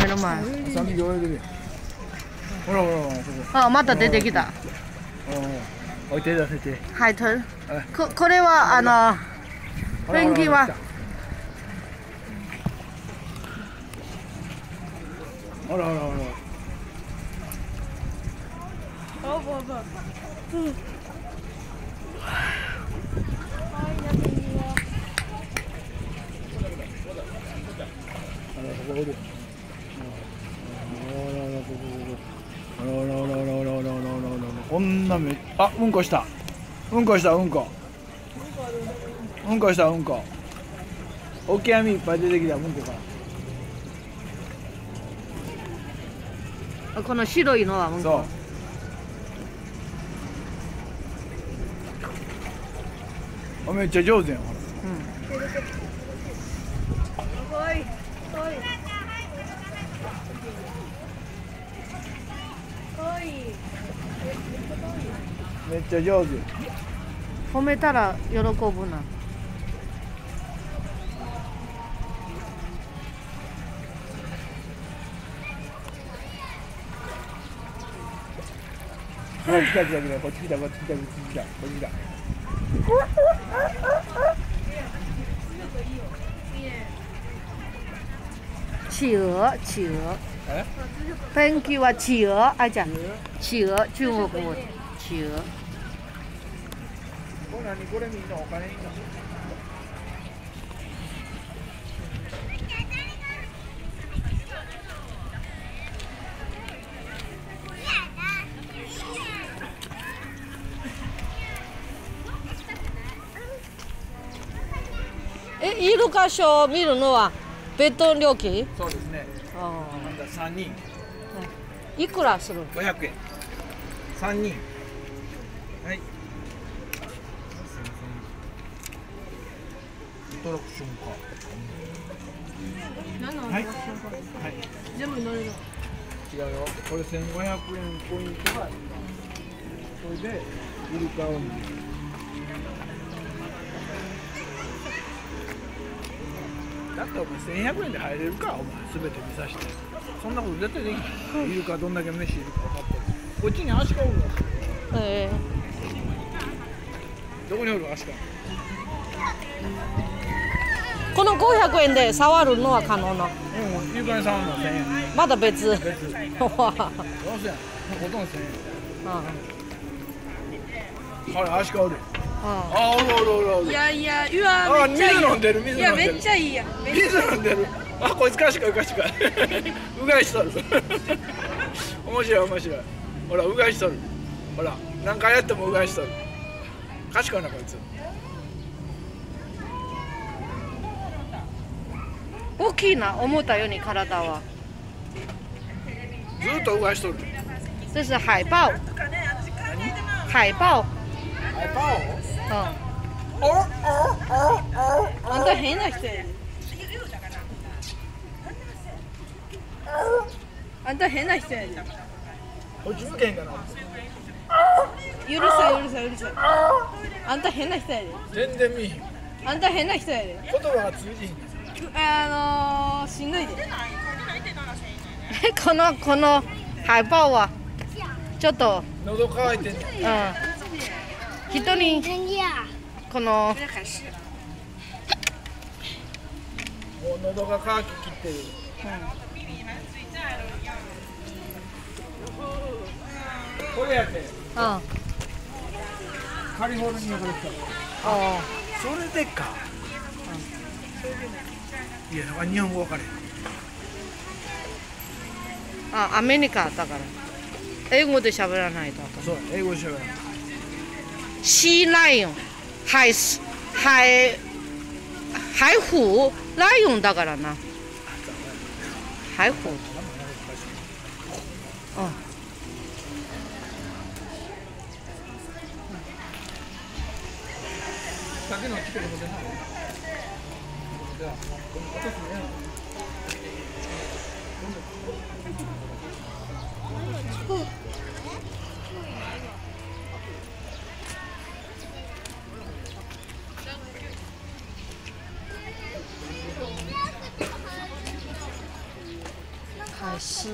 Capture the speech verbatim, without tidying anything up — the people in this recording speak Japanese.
目の前。 三匹泳いでるよ。ほらほらほら、そこ。 あ、また出てきた。 おい、手出せて。 海豚。こ、これは、あの。ペンギンは。 ほらほらほら。 哦不不。嗯。 こんなめ、あ、うんこした。うんこした、うんこ。うんこした、うんこ。大きい網いっぱい出てきた、うんこから。 この白いのはうんこ。 そう。めっちゃ上手やん。うん。めっちゃ上手。 褒めたら喜ぶな。 来た来た来た、こっち来たこっち来たこっち来たこっち来た。 企鹅，企鹅。ペンギンは企鹅、あ、じゃ、企鹅、中国語。企鹅。 これ何これみんなお金いいの？ え、イルカショーを見るのはベッド料金？ そうですね。 ああ。 なんだ三人。 いくらする？ 五百円。三人。はい。アトラクションか。 何のアトラクションか。 はい。 全部乗れる。 違うよ。これ千五百円ポイントが。それでイルカを見る。だってお前千百円で入れるか、お前すべて見さして。そんなこと絶対できない。イルカどんだけ飯いるか分かってる。こっちにアシカおるの。 ええ。 どこにおるアシカ。 この五百円で触るのは可能な。 うん、イルカに触るのは千円。 まだ別。 別。どうせやん。ほとんど千円。 ああ。ほらアシカおる。 あ。 あ、おるおるおるおる。 いやいや、うわ、 あ、水飲んでる、水飲んでる。 いや、めっちゃいいや。 水飲んでる。あ、こいつかしかうかしか。うがいしとる。面白い面白い。ほら、うがいしとる。ほら、何回やってもうがいしとる。賢いなこいつ。 大きいな、思ったように体は。 ずっとうがいしとる。 这是海豹。海豹。 海豹？ うん。 おおおお。 あんた変な人やで。あんた変な人やで。 こっち向けへんかな。 うるさいうるさいうるさい。あんた変な人やで。 全然見えへん。 あんた変な人やで。 言葉が通じひん。 あのー、しんどいで。 このこの海豹はちょっと、 喉乾いてんねん。 うん。人にこの。 もう喉が乾ききってる。これやって。 うん。 カリフォルニアから来た。 あそれでか。いや、なんか日本語わかれへん。 あ、アメリカだから英語で喋らないと。 そう、英語で喋らない。 シーライオン、海海海虎、ライオンだからな。海虎。あ。 酒の来てるのでない。じゃあ、この形ね。 海狮。